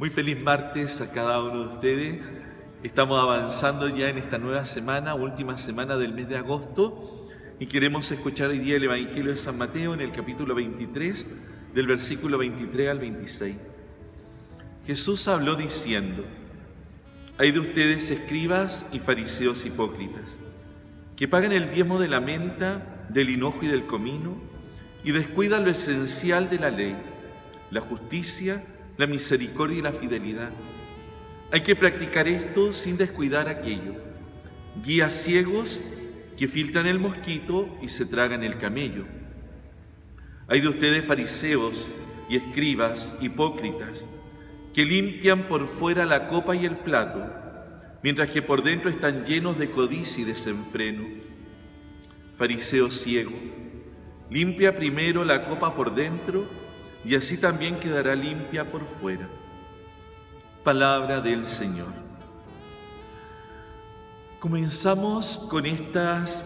Muy feliz martes a cada uno de ustedes. Estamos avanzando ya en esta nueva semana, última semana del mes de agosto, y queremos escuchar hoy día el Evangelio de San Mateo en el capítulo 23, del versículo 23 al 26. Jesús habló diciendo: «Hay de ustedes, escribas y fariseos hipócritas, que pagan el diezmo de la menta, del hinojo y del comino, y descuidan lo esencial de la ley, la justicia, la misericordia y la fidelidad. Hay que practicar esto sin descuidar aquello. Guías ciegos que filtran el mosquito y se tragan el camello. Hay de ustedes, fariseos y escribas hipócritas, que limpian por fuera la copa y el plato, mientras que por dentro están llenos de codicia y desenfreno. Fariseo ciego, limpia primero la copa por dentro, y así también quedará limpia por fuera». Palabra del Señor. Comenzamos con estos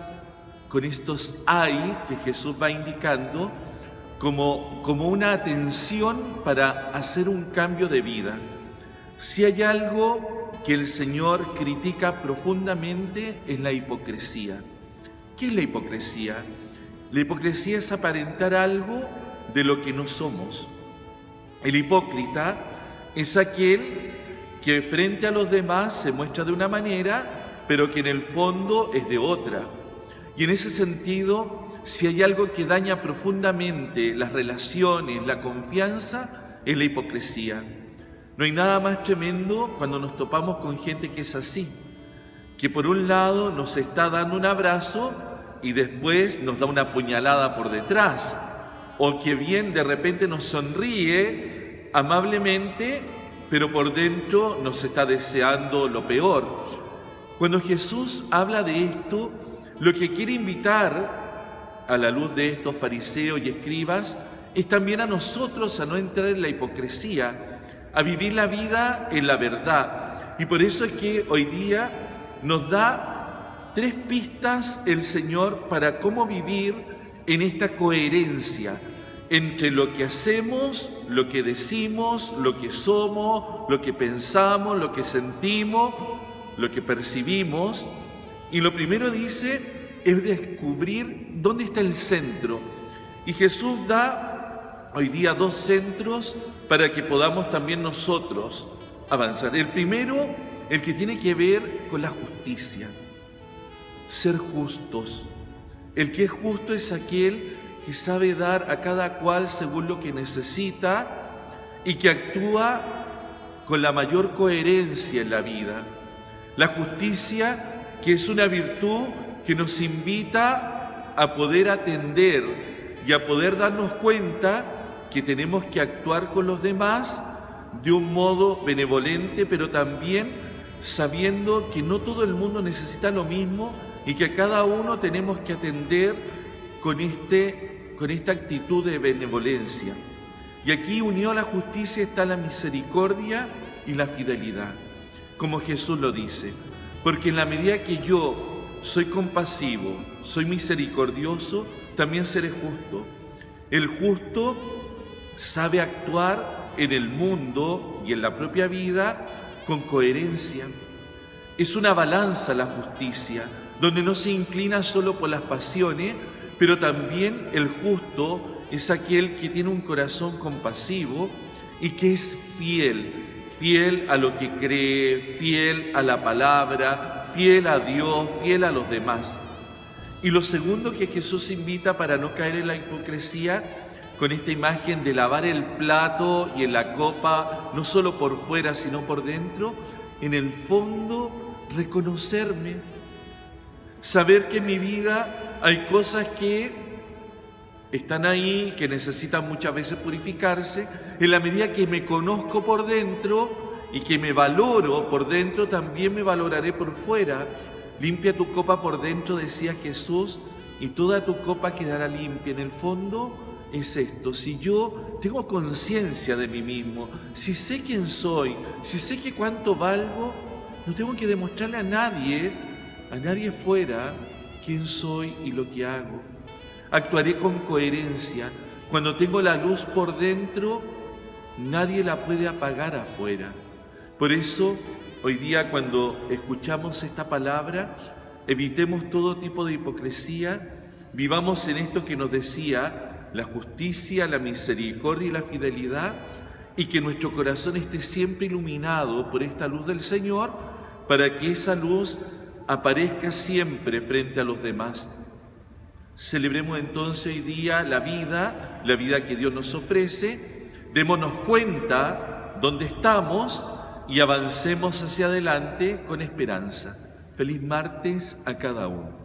que Jesús va indicando como una atención para hacer un cambio de vida. Si hay algo que el Señor critica profundamente, es la hipocresía. ¿Qué es la hipocresía? La hipocresía es aparentar algo de lo que no somos. El hipócrita es aquel que frente a los demás se muestra de una manera, pero que en el fondo es de otra. Y en ese sentido, si hay algo que daña profundamente las relaciones, la confianza, es la hipocresía. No hay nada más tremendo cuando nos topamos con gente que es así, que por un lado nos está dando un abrazo y después nos da una puñalada por detrás, o que bien de repente nos sonríe amablemente, pero por dentro nos está deseando lo peor. Cuando Jesús habla de esto, lo que quiere invitar a la luz de estos fariseos y escribas es también a nosotros a no entrar en la hipocresía, a vivir la vida en la verdad. Y por eso es que hoy día nos da 3 pistas el Señor para cómo vivir en esta coherencia entre lo que hacemos, lo que decimos, lo que somos, lo que pensamos, lo que sentimos, lo que percibimos. Y lo primero dice es descubrir dónde está el centro. Y Jesús da hoy día 2 centros para que podamos también nosotros avanzar. El primero, el que tiene que ver con la justicia, ser justos. El que es justo es aquel que sabe dar a cada cual según lo que necesita y que actúa con la mayor coherencia en la vida. La justicia, que es una virtud que nos invita a poder atender y a poder darnos cuenta que tenemos que actuar con los demás de un modo benevolente, pero también sabiendo que no todo el mundo necesita lo mismo y que a cada uno tenemos que atender con esta actitud de benevolencia. Y aquí unido a la justicia está la misericordia y la fidelidad, como Jesús lo dice, porque en la medida que yo soy compasivo, soy misericordioso, también seré justo. El justo sabe actuar en el mundo y en la propia vida con coherencia. Es una balanza la justicia, donde no se inclina solo por las pasiones, pero también el justo es aquel que tiene un corazón compasivo y que es fiel a lo que cree, fiel a la palabra, fiel a Dios, fiel a los demás. Y lo segundo que Jesús invita para no caer en la hipocresía, con esta imagen de lavar el plato y en la copa, no solo por fuera, sino por dentro, en el fondo reconocerme, saber que en mi vida hay cosas que están ahí, que necesitan muchas veces purificarse. En la medida que me conozco por dentro y que me valoro por dentro, también me valoraré por fuera. Limpia tu copa por dentro, decía Jesús, y toda tu copa quedará limpia. En el fondo es esto: si yo tengo conciencia de mí mismo, si sé quién soy, si sé que cuánto valgo, no tengo que demostrarle a nadie fuera quién soy y lo que hago. Actuaré con coherencia. Cuando tengo la luz por dentro, nadie la puede apagar afuera. Por eso, hoy día cuando escuchamos esta palabra, evitemos todo tipo de hipocresía, vivamos en esto que nos decía la justicia, la misericordia y la fidelidad, y que nuestro corazón esté siempre iluminado por esta luz del Señor, para que esa luz aparezca siempre frente a los demás. Celebremos entonces hoy día la vida que Dios nos ofrece, démonos cuenta dónde estamos y avancemos hacia adelante con esperanza. Feliz martes a cada uno.